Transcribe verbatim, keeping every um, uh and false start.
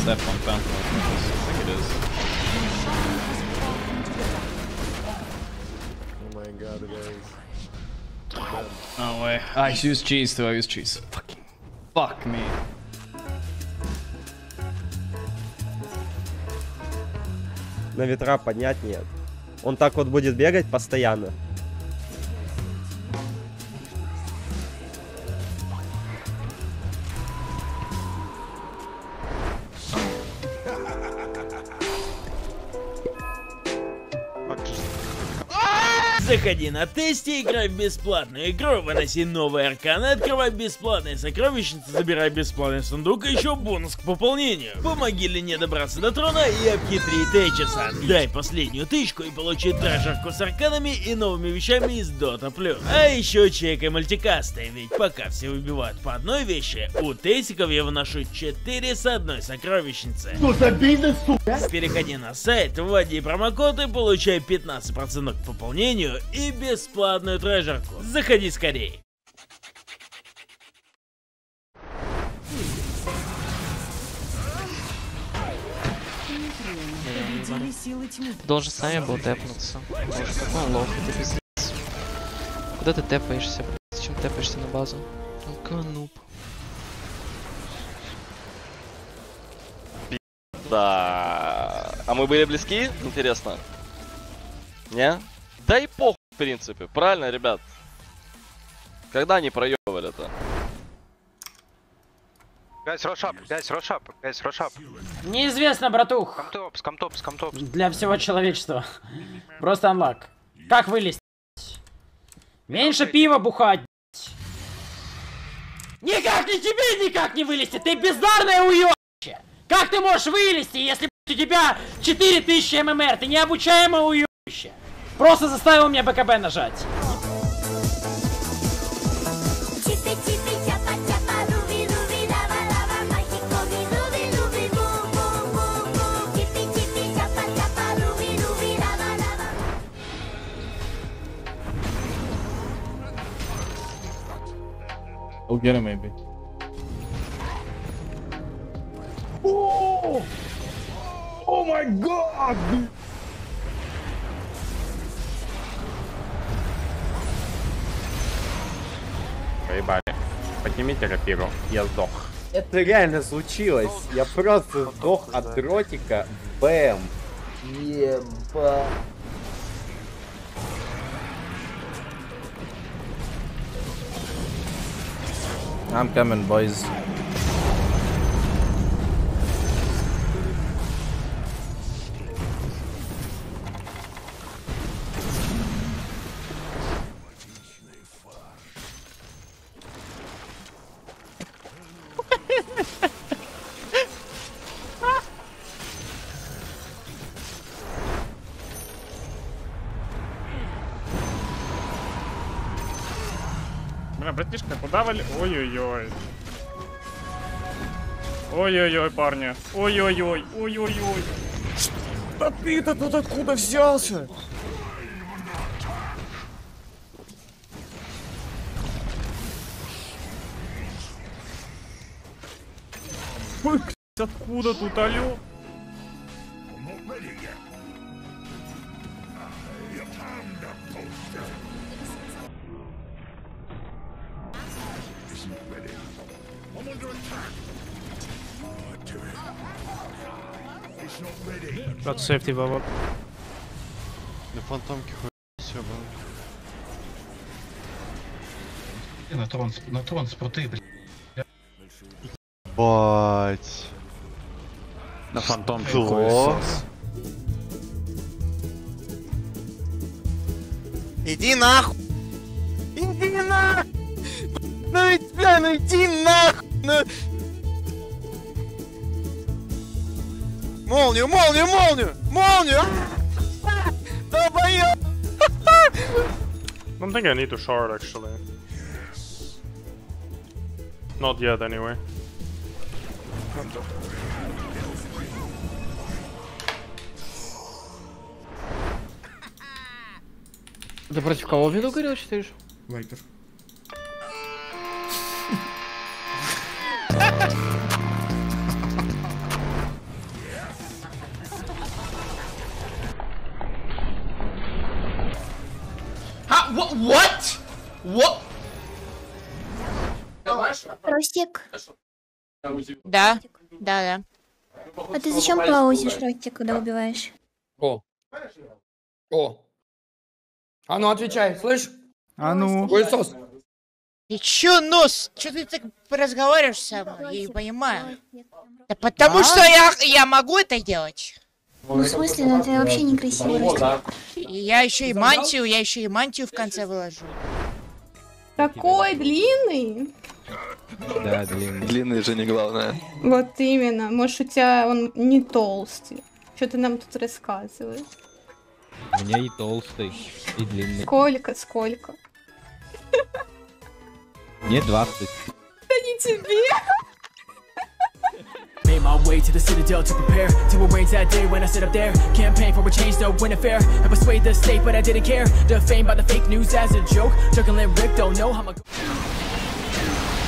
step on Phantom. I think it is. Oh my god, it is. No way. I use cheese too, I use cheese. Fucking fuck me. На ветра поднять нет. Он так вот будет бегать постоянно. Заходи на тесте, играй в бесплатную игру, выноси новые арканы, открывай бесплатные сокровищницы, забирай бесплатный сундук, и еще бонус к пополнению. Помоги Лене добраться до трона и обхитри Тейчеса. Дай последнюю тычку и получи трэшерку с арканами и новыми вещами из Дота плюс. А еще чекай мультикасты, ведь пока все выбивают по одной вещи, у Тейсиков я выношу четыре с одной сокровищницы. Что за бизнес, сука? Переходи на сайт, вводи промокод и получай пятнадцать процентов к пополнению и бесплатную трежерку. Заходи скорей. Должен с нами был тэпнуться. Боже, какой он лох, это пиздец. Куда ты тэпаешься, блядь? Зачем тэпаешься на базу? Какой нуб. Да. А мы были близки? Интересно. Не? Да и похуй, в принципе. Правильно, ребят? Когда они проебывали-то? Гайс, рошап, гайс, рошап, гайс, рошап. Неизвестно, братух. Комтопс, комтопс, комтопс. Для всего человечества. Просто анлак. Как вылезть? Меньше пива бухать. Никак не тебе никак не вылезти. Ты бездарное уёбище. Как ты можешь вылезти, если у тебя четыре тысячи ММР? Ты необучаемое уёбище. Просто заставил меня БКБ нажать. I'll get him maybe. Oh! Oh my god! Поебали. Поднимите рапиру. Я сдох. Это реально случилось. Я просто сдох от дротика. Бэм. Еба. I'm coming, boys. Бля, братишка, куда вали? Ой-ой-ой. Ой-ой-ой, парни. Ой-ой-ой, ой-ой-ой. А ты-то тут откуда взялся? Ой, откуда тут, алё? Got safety баба. На фантомке хуй все было. На трон, на трон спруты, блядь. Бать. На фантомке хуй. Иди нахуй! Иди нахуй! Ну ведь, бля, ну иди нахуй! Ну... Молнию, молнию, молнию! Молнию! Долбоёб! I don't think I need to shard actually. Not yet anyway. Ты против кого виду горел, считаешь? Вайпер. What? What? What? Ростик, Да, да, да. а ты зачем паузишь, Ростик, когда убиваешь? О. О. А ну отвечай, слышь? А ну. Хуесос. Ты чё, нос? Чё ты так разговариваешь со мной? Я не понимаю. Да потому А? что я, я могу это делать. Ну, в смысле, ну ты вообще некрасивый, Ростик. И я еще и мантию, я еще и мантию в конце выложу. Такой длинный. Да, длинный. Длинный же не главное. Вот именно. Может, у тебя он не толстый. Что ты нам тут рассказываешь? У меня и толстый, и длинный. Сколько, сколько? Мне двадцать. Да не тебе. Made my way to the citadel to prepare to arrange that day when I sit up there. Campaign for a change, to win a fair. I persuade the state, but I didn't care. Defamed by the fake news as a joke. Juggling Rick, don't know how my.